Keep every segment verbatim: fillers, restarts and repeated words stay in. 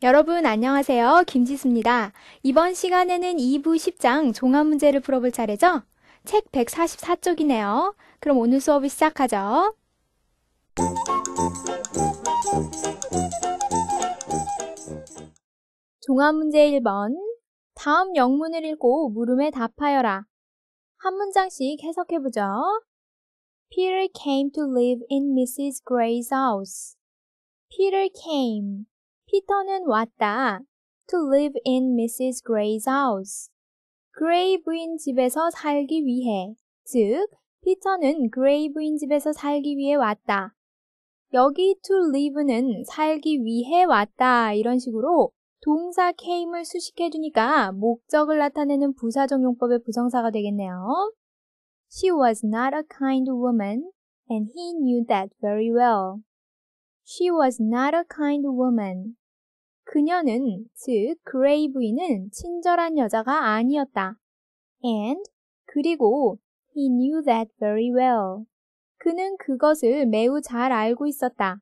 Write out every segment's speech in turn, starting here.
여러분 안녕하세요. 김지수입니다. 이번 시간에는 이 부 십 장 종합 문제를 풀어볼 차례죠? 책 백사십사 쪽이네요. 그럼 오늘 수업을 시작하죠. 종합 문제 일 번. 다음 영문을 읽고 물음에 답하여라. 한 문장씩 해석해보죠. Peter came to live in 미시스 Gray's house. Peter came. 피터는 왔다. To live in 미시스 Gray's house. 그레이 부인 집에서 살기 위해. 즉, 피터는 그레이 부인 집에서 살기 위해 왔다. 여기 to live는 살기 위해 왔다. 이런 식으로 동사 came을 수식해주니까 목적을 나타내는 부사적 용법의 부정사가 되겠네요. She was not a kind woman, and he knew that very well. She was not a kind woman. 그녀는, 즉, 그레이 부인은 친절한 여자가 아니었다. And, 그리고, he knew that very well. 그는 그것을 매우 잘 알고 있었다.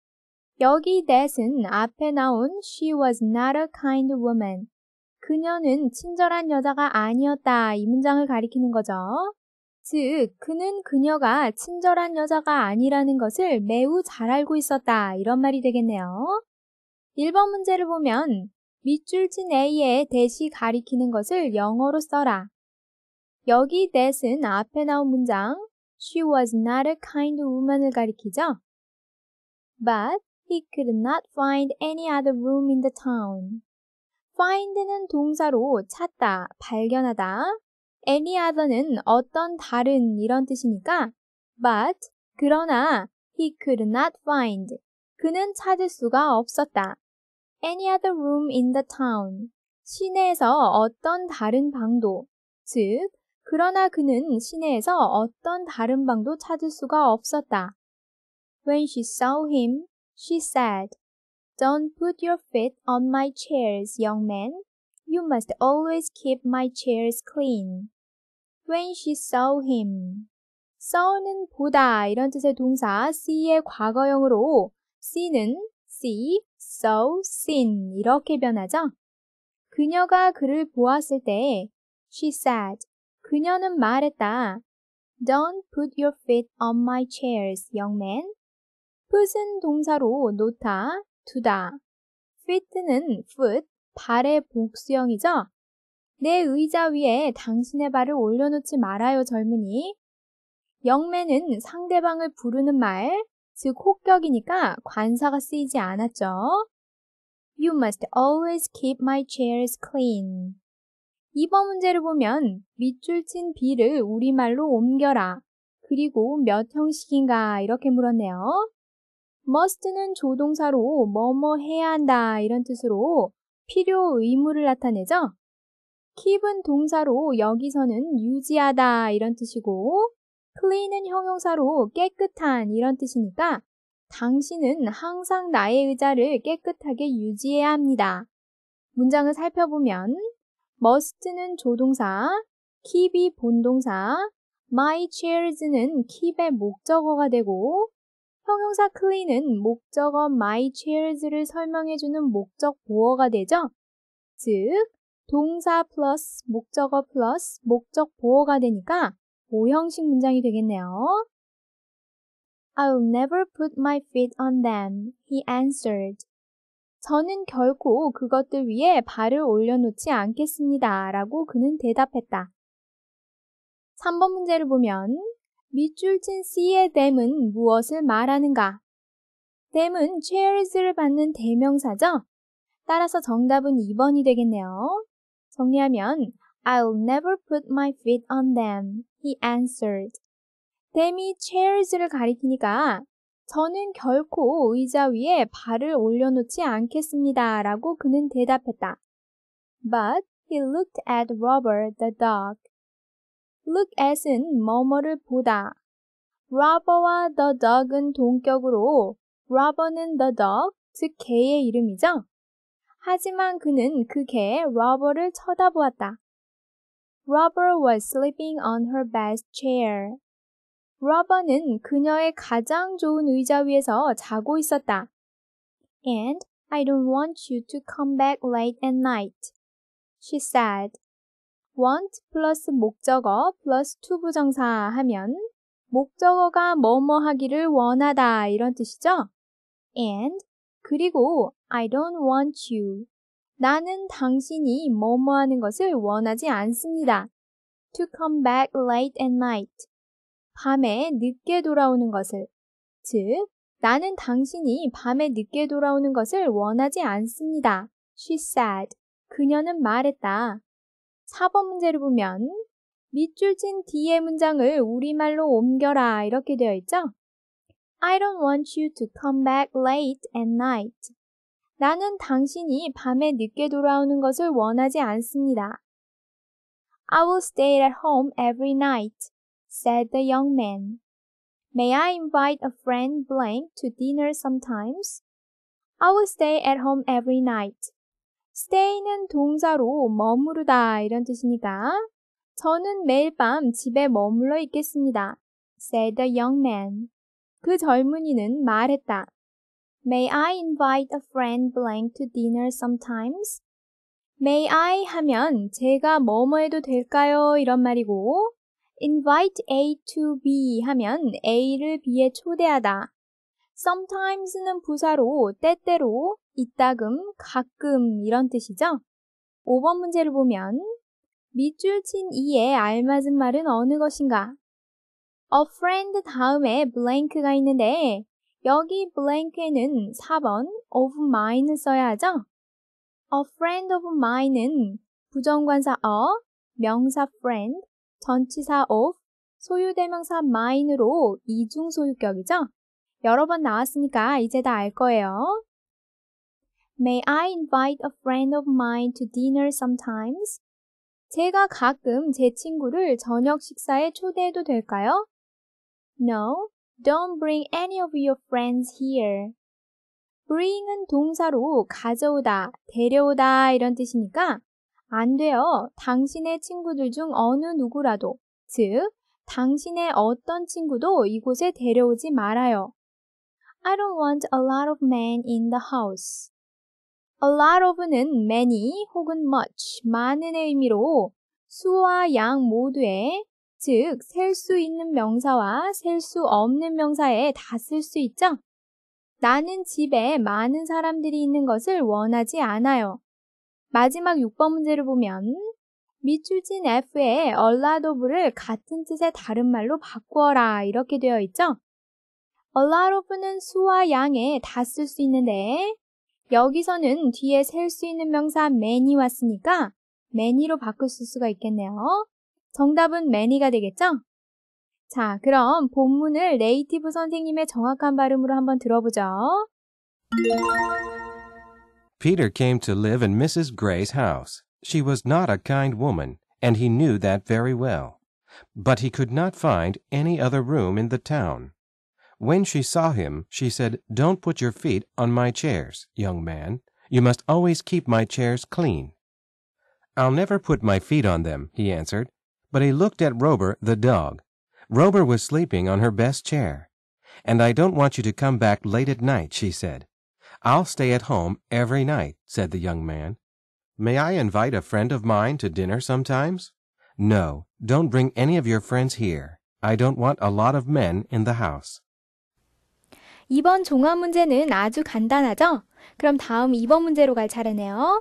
여기 that은 앞에 나온 she was not a kind woman. 그녀는 친절한 여자가 아니었다. 이 문장을 가리키는 거죠. 즉, 그는 그녀가 친절한 여자가 아니라는 것을 매우 잘 알고 있었다. 이런 말이 되겠네요. 일 번 문제를 보면 밑줄친 A에 that이 가리키는 것을 영어로 써라. 여기 that은 앞에 나온 문장 She was not a kind woman을 가리키죠. But he could not find any other room in the town. find는 동사로 찾다, 발견하다. any other는 어떤 다른 이런 뜻이니까 but, 그러나 he could not find. 그는 찾을 수가 없었다. any other room in the town. 시내에서 어떤 다른 방도. 즉, 그러나 그는 시내에서 어떤 다른 방도 찾을 수가 없었다. When she saw him, she said, Don't put your feet on my chairs, young man. You must always keep my chairs clean. When she saw him. saw는 보다 이런 뜻의 동사 see의 과거형으로 see는 see, saw, seen 이렇게 변하죠. 그녀가 그를 보았을 때 she said, 그녀는 말했다. Don't put your feet on my chairs, young man. put은 동사로 놓다, 두다. feet는 foot, 발의 복수형이죠. 내 의자 위에 당신의 발을 올려놓지 말아요, 젊은이. 영맨은 상대방을 부르는 말, 즉 혹격이니까 관사가 쓰이지 않았죠. You must always keep my chairs clean. 이 번 문제를 보면 밑줄 친 B를 우리말로 옮겨라. 그리고 몇 형식인가 이렇게 물었네요. must는 조동사로 뭐뭐 해야 한다 이런 뜻으로 필요, 의무를 나타내죠. keep은 동사로 여기서는 유지하다 이런 뜻이고 clean은 형용사로 깨끗한 이런 뜻이니까 당신은 항상 나의 의자를 깨끗하게 유지해야 합니다. 문장을 살펴보면 must는 조동사, keep이 본동사, my chairs는 keep의 목적어가 되고 형용사 clean은 목적어 my chairs를 설명해주는 목적 보어가 되죠. 즉, 동사 플러스 목적어 플러스 목적 보어가 되니까 오형식 문장이 되겠네요. I'll never put my feet on them, he answered. 저는 결코 그것들 위에 발을 올려놓지 않겠습니다. 라고 그는 대답했다. 삼 번 문제를 보면 밑줄 친 C의 them은 무엇을 말하는가? them은 chairs를 받는 대명사죠? 따라서 정답은 이 번이 되겠네요. 정리하면 I'll never put my feet on them, he answered. them이 chairs를 가리키니까 저는 결코 의자 위에 발을 올려놓지 않겠습니다. 라고 그는 대답했다. But he looked at Robert the dog. look at은 뭐뭐를 보다. Robber와 the dog은 동격으로 Robber는 the dog, 즉 개의 이름이죠. 하지만 그는 그 개 Robber를 쳐다보았다. Robber was sleeping on her best chair. Robber는 그녀의 가장 좋은 의자 위에서 자고 있었다. And I don't want you to come back late at night, she said. want 플러스 목적어 플러스 to 부정사 하면 목적어가 뭐뭐 하기를 원하다 이런 뜻이죠. And 그리고 I don't want you. 나는 당신이 뭐뭐 하는 것을 원하지 않습니다. To come back late at night. 밤에 늦게 돌아오는 것을. 즉, 나는 당신이 밤에 늦게 돌아오는 것을 원하지 않습니다. She said. 그녀는 말했다. 사 번 문제를 보면 밑줄 친 뒤의 문장을 우리말로 옮겨라 이렇게 되어 있죠. I don't want you to come back late at night. 나는 당신이 밤에 늦게 돌아오는 것을 원하지 않습니다. I will stay at home every night, said the young man. May I invite a friend blank to dinner sometimes? I will stay at home every night. stay는 동사로 머무르다 이런 뜻이니까 저는 매일 밤 집에 머물러 있겠습니다. said the young man. 그 젊은이는 말했다. May I invite a friend blank to dinner sometimes? May I 하면 제가 뭐뭐 해도 될까요? 이런 말이고 invite A to B 하면 A를 B에 초대하다. sometimes는 부사로 때때로, 이따금, 가끔 이런 뜻이죠. 오 번 문제를 보면 밑줄 친 이에 알맞은 말은 어느 것인가? A friend 다음에 blank가 있는데 여기 blank에는 사 번 of mine을 써야 하죠. A friend of mine은 부정관사 a, 명사 friend, 전치사 of, 소유대명사 mine으로 이중소유격이죠. 여러 번 나왔으니까 이제 다 알 거예요. May I invite a friend of mine to dinner sometimes? 제가 가끔 제 친구를 저녁 식사에 초대해도 될까요? No, don't bring any of your friends here. bring은 동사로 가져오다, 데려오다 이런 뜻이니까 안 돼요. 당신의 친구들 중 어느 누구라도, 즉 당신의 어떤 친구도 이곳에 데려오지 말아요. I don't want a lot of men in the house. A lot of는 many 혹은 much, 많은의 의미로 수와 양 모두에, 즉 셀 수 있는 명사와 셀 수 없는 명사에 다 쓸 수 있죠. 나는 집에 많은 사람들이 있는 것을 원하지 않아요. 마지막 육 번 문제를 보면 밑줄 친 F에 a lot of를 같은 뜻의 다른 말로 바꾸어라 이렇게 되어 있죠. A lot of는 수와 양에 다 쓸 수 있는데 여기서는 뒤에 셀 수 있는 명사 many 왔으니까 many로 바꿀 수가 있겠네요. 정답은 many가 되겠죠? 자, 그럼 본문을 네이티브 선생님의 정확한 발음으로 한번 들어보죠. Peter came to live in Missus Gray's house. She was not a kind woman, and he knew that very well. But he could not find any other room in the town. When she saw him, she said, "Don't put your feet on my chairs, young man. You must always keep my chairs clean." "I'll never put my feet on them," he answered. But he looked at Rober the dog. Rober was sleeping on her best chair. "And I don't want you to come back late at night," she said. "I'll stay at home every night," said the young man. "May I invite a friend of mine to dinner sometimes?" "No, don't bring any of your friends here. I don't want a lot of men in the house." 이번 종합 문제는 아주 간단하죠? 그럼 다음 이 번 문제로 갈 차례네요.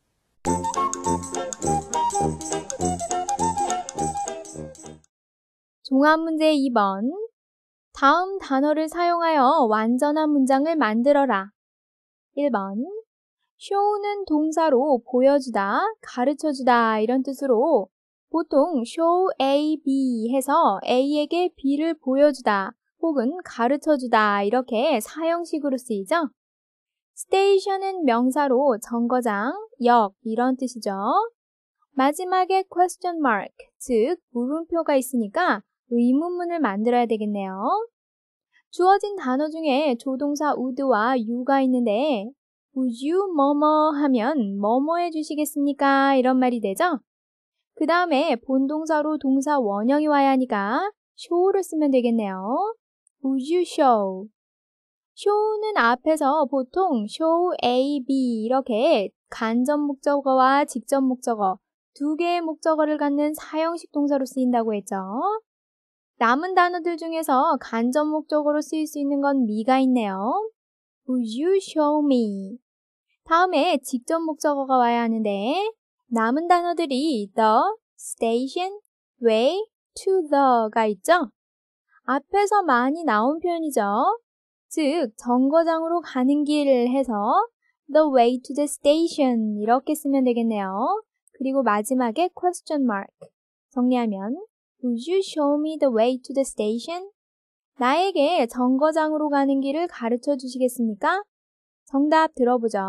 종합 문제 이 번. 다음 단어를 사용하여 완전한 문장을 만들어라. 일 번. show는 동사로 보여주다, 가르쳐주다 이런 뜻으로 보통 show A, B 해서 A에게 B를 보여주다 혹은 가르쳐주다 이렇게 사형식으로 쓰이죠. station은 명사로 정거장, 역 이런 뜻이죠. 마지막에 question mark, 즉 물음표가 있으니까 의문문을 만들어야 되겠네요. 주어진 단어 중에 조동사 would와 you가 있는데 would you 뭐뭐 하면 뭐뭐 해주시겠습니까? 이런 말이 되죠. 그 다음에 본동사로 동사 원형이 와야 하니까 show를 쓰면 되겠네요. Would you show? show는 앞에서 보통 show A, B 이렇게 간접 목적어와 직접 목적어 두 개의 목적어를 갖는 사형식 동사로 쓰인다고 했죠. 남은 단어들 중에서 간접 목적어로 쓰일 수 있는 건 me가 있네요. Would you show me? 다음에 직접 목적어가 와야 하는데 남은 단어들이 the, station, way, to the가 있죠? 앞에서 많이 나온 표현이죠. 즉, 정거장으로 가는 길을 해서 the way to the station 이렇게 쓰면 되겠네요. 그리고 마지막에 question mark. 정리하면 Would you show me the way to the station? 나에게 정거장으로 가는 길을 가르쳐 주시겠습니까? 정답 들어보죠.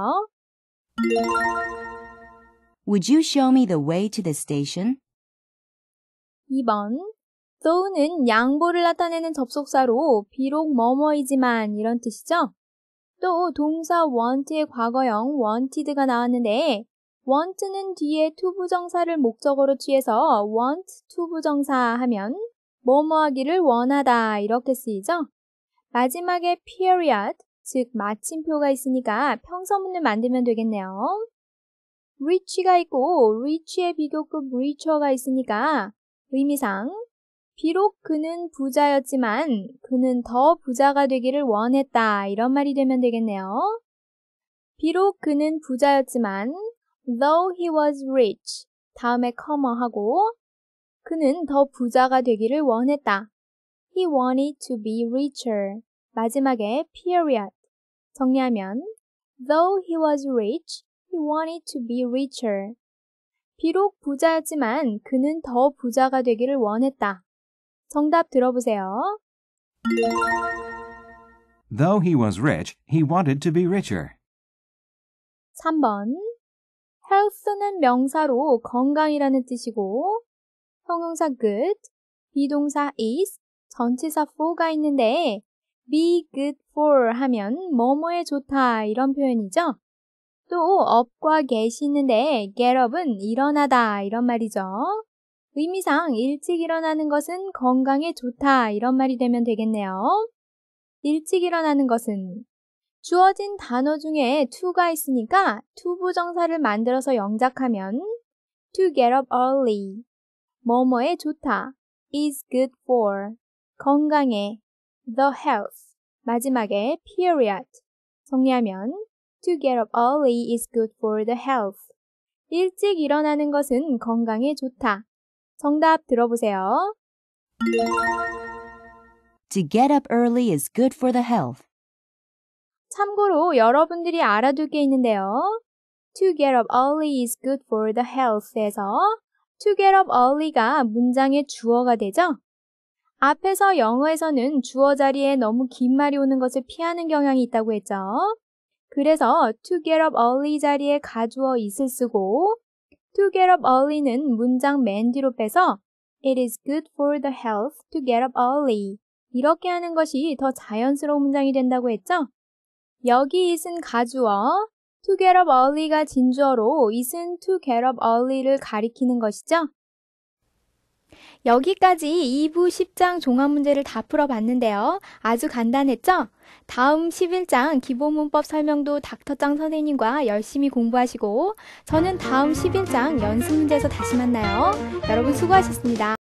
Would you show me the way to the station? 이 번 though는 양보를 나타내는 접속사로 비록 뭐뭐이지만 이런 뜻이죠. 또 동사 want의 과거형 wanted가 나왔는데 want는 뒤에 to 부정사를 목적어로 취해서 want to 부정사 하면 뭐뭐 하기를 원하다 이렇게 쓰이죠. 마지막에 period, 즉 마침표가 있으니까 평서문을 만들면 되겠네요. reach가 있고 reach의 비교급 reacher가 있으니까 의미상 비록 그는 부자였지만 그는 더 부자가 되기를 원했다 이런 말이 되면 되겠네요. 비록 그는 부자였지만 though he was rich 다음에 comma하고 그는 더 부자가 되기를 원했다. He wanted to be richer. 마지막에 period. 정리하면 though he was rich, he wanted to be richer. 비록 부자였지만 그는 더 부자가 되기를 원했다. 정답 들어보세요. Though he was rich, he wanted to be richer. 삼 번 health는 명사로 건강이라는 뜻이고 형용사 good, 비동사 is, 전치사 for가 있는데 be good for 하면 뭐뭐에 좋다 이런 표현이죠. 또 up과 get이 있는데 get up은 일어나다 이런 말이죠. 의미상 일찍 일어나는 것은 건강에 좋다 이런 말이 되면 되겠네요. 일찍 일어나는 것은 주어진 단어 중에 to가 있으니까 to 부정사를 만들어서 영작하면 to get up early 뭐뭐에 좋다 is good for 건강에 the health 마지막에 period 정리하면 to get up early is good for the health 일찍 일어나는 것은 건강에 좋다. 정답 들어보세요. To get up early is good for the health. 참고로 여러분들이 알아둘 게 있는데요. To get up early is good for the health에서 to get up early가 문장의 주어가 되죠. 앞에서 영어에서는 주어 자리에 너무 긴 말이 오는 것을 피하는 경향이 있다고 했죠. 그래서 to get up early 자리에 가주어 is을 쓰고 to get up early는 문장 맨 뒤로 빼서 It is good for the health to get up early 이렇게 하는 것이 더 자연스러운 문장이 된다고 했죠. 여기 it은 가주어, to get up early가 진주어로 it은 to get up early를 가리키는 것이죠. 여기까지 이 부 십 장 종합문제를 다 풀어봤는데요. 아주 간단했죠? 다음 십일 장 기본문법 설명도 닥터짱 선생님과 열심히 공부하시고 저는 다음 십일 장 연습문제에서 다시 만나요. 여러분 수고하셨습니다.